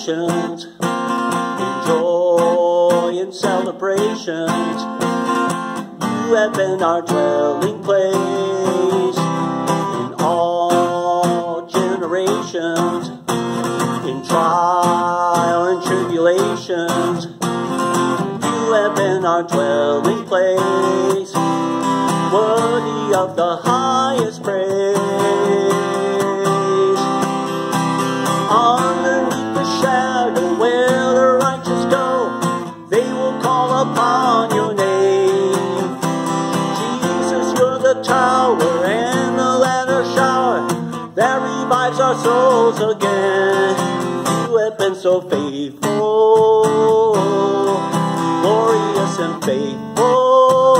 tribulations, in joy and celebrations. You have been our dwelling place in all generations, in trial and tribulations. You have been our dwelling place, worthy of the highest praise. Underneath the shadow where the righteous go, they will call upon your name. Jesus, you're the tower and the latter shower that revives our souls again. You have been so faithful, glorious and faithful,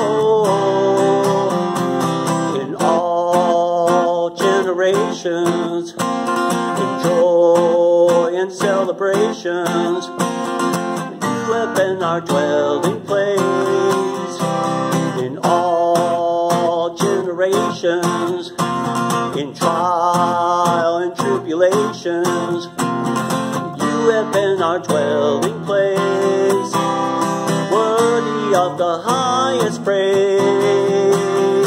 in all generations, in joy and celebrations. You have been our dwelling place in all generations, in trial and tribulations. You have been our dwelling place, worthy of the highest praise.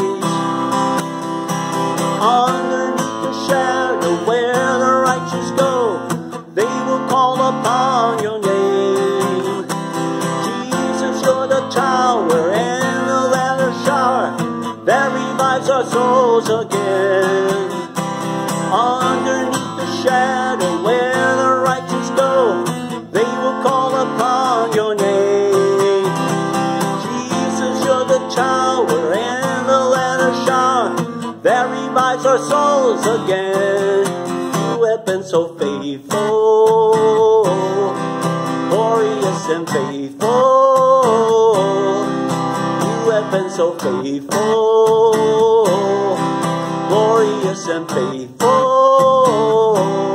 Underneath the shadow where the righteous go, they will call upon your name. Jesus, you're the tower and the latter shower that revives our souls again. Underneath the shadow where the righteous go, they will call upon your name. Jesus, you're the tower and the latter shower that revives our souls again. You have been so faithful, glorious and faithful. You have been so faithful, glorious and faithful,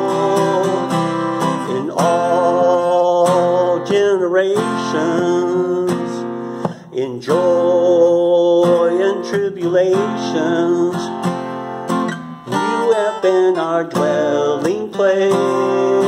in all generations, in joy and tribulations. You have been our dwelling place.